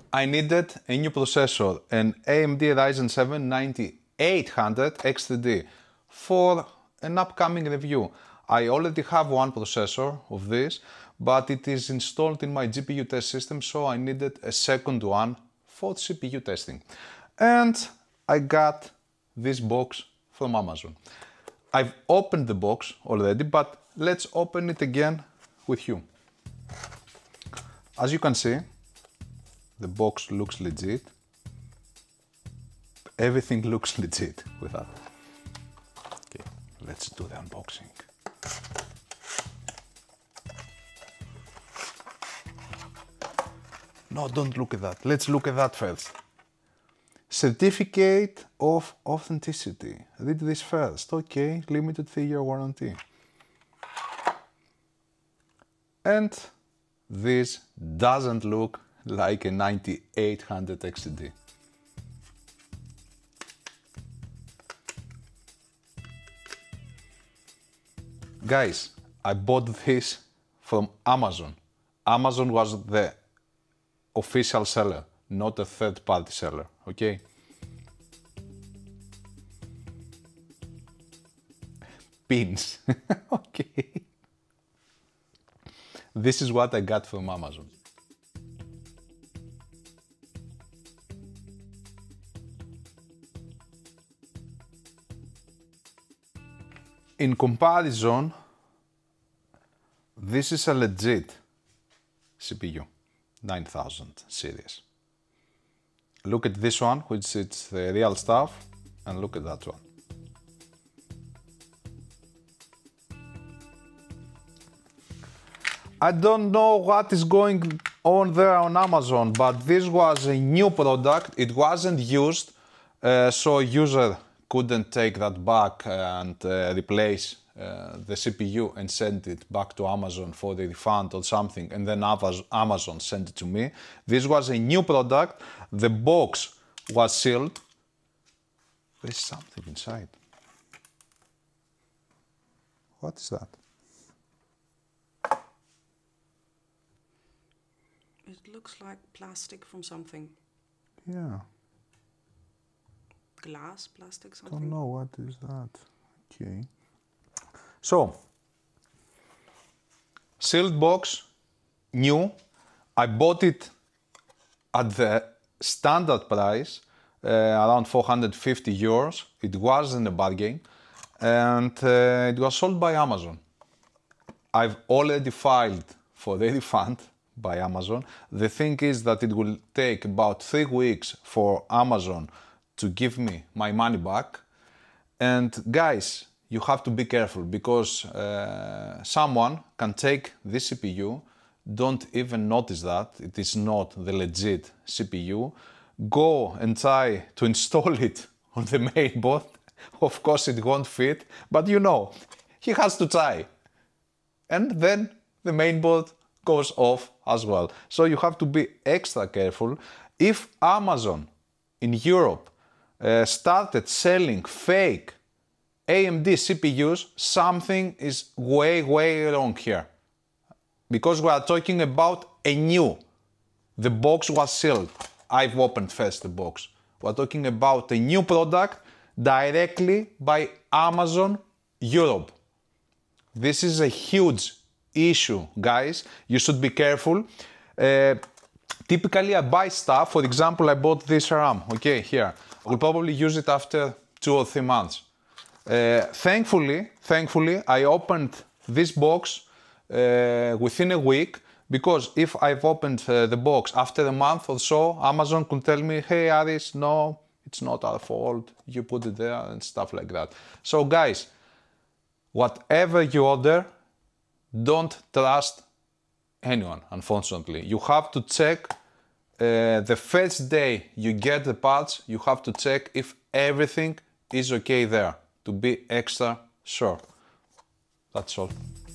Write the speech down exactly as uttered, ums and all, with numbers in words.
I needed a new processor, an A M D Ryzen seven ninety-eight hundred X T D for an upcoming review. I already have one processor of this, but it is installed in my G P U test system, so I needed a second one for C P U testing. And I got this box from Amazon. I've opened the box already, but let's open it again with you. As you can see, the box looks legit. Everything looks legit with that. Okay, let's do the unboxing. No, don't look at that. Let's look at that first. Certificate of authenticity. Read this first. Okay, limited three-year warranty. And this doesn't look like a ninety-eight hundred X T D. Guys, I bought this from Amazon. Amazon was the official seller, not a third-party seller, okay? Pins, okay. This is what I got from Amazon. In comparison, this is a legit C P U, nine thousand series. Look at this one, which is the real stuff, and look at that one. I don't know what is going on there on Amazon, but this was a new product. It wasn't used, uh, so user couldn't take that back and uh, replace uh, the C P U and send it back to Amazon for the refund or something, and then Amazon sent it to me. This was a new product. The box was sealed. There's something inside. What is that? It looks like plastic from something. Yeah. Glass, plastic, something. Don't know what is that. Okay. So, sealed box, new. I bought it at the standard price, uh, around four hundred fifty euros. It wasn't a bargain, and uh, it was sold by Amazon. I've already filed for the refund by Amazon. The thing is that it will take about three weeks for Amazon to give me my money back. And guys, you have to be careful, because uh, someone can take this C P U, don't even notice that it is not the legit C P U, go and try to install it on the mainboard. Of course it won't fit, but you know, he has to try. And then the mainboard goes off as well. So you have to be extra careful. If Amazon in Europe uh, started selling fake A M D C P Us, something is way, way wrong here. Because we are talking about a new. The box was sealed. I've opened first the box. We're talking about a new product directly by Amazon Europe. This is a huge issue, guys. You should be careful. Uh, typically I buy stuff. For example, I bought this RAM, okay, here. I will probably use it after two or three months. Uh, thankfully, thankfully, I opened this box uh, within a week, because if I've opened uh, the box after a month or so, Amazon could tell me, hey Aris, no, it's not our fault, you put it there, and stuff like that. So guys, whatever you order, don't trust anyone, unfortunately. You have to check uh, the first day you get the parts, you have to check if everything is okay there, to be extra sure. That's all.